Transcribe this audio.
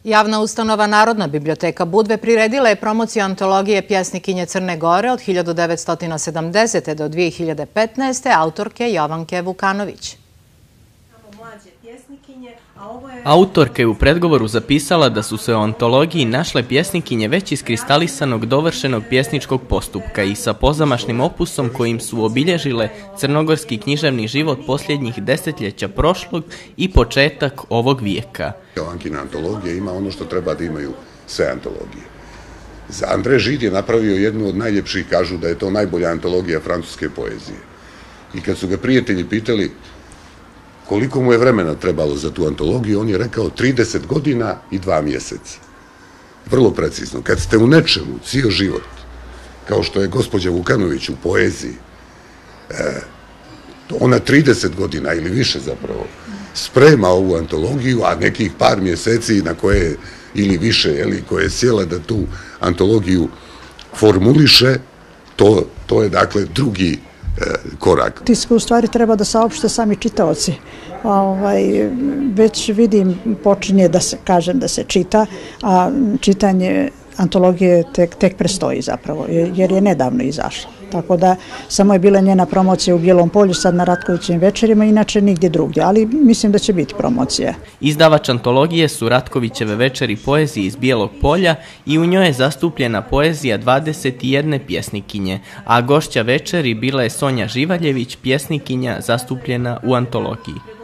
Javna ustanova Narodna biblioteka Budve priredila je promociju antologije pjesnikinje Crne Gore od 1970. do 2015. autorke Jovanke Vukanović. Autorka je u predgovoru zapisala da su se o antologiji našle pjesnikinje već iskristalisanog dovršenog pjesničkog postupka i sa pozamašnim opusom kojim su obilježile crnogorski književni život posljednjih desetljeća prošlog i početak ovog vijeka. Jovankina antologija ima ono što treba da imaju sve antologije. André Gide je napravio jednu od najljepših, kažu da je to najbolja antologija francuske poezije. I kad su ga prijatelji pitali koliko mu je vremena trebalo za tu antologiju, on je rekao 30 godina i 2 mjeseca. Vrlo precizno. Kad ste u nečemu cijel život, kao što je gospođa Vukanović u poeziji, ona 30 godina ili više zapravo sprema ovu antologiju, a nekih par mjeseci na koje, ili više, koje je sjela da tu antologiju formuliše, to je dakle drugi korak. Tiska u stvari treba da saopšte sami čitaoci. Već vidim, počinje da se kažem da se čita, a čitanje antologije tek prestoji zapravo, jer je nedavno izašla. Tako da samo je bila njena promocija u Bijelom Polju, sad na Ratkovićevim večerima, inače nigdje drugdje, ali mislim da će biti promocija. Izdavač antologije su Ratkovićeve večeri poezije iz Bijelog Polja i u njoj je zastupljena poezija 21 pjesnikinje, a gošća večeri bila je Sonja Živaljević, pjesnikinja zastupljena u antologiji.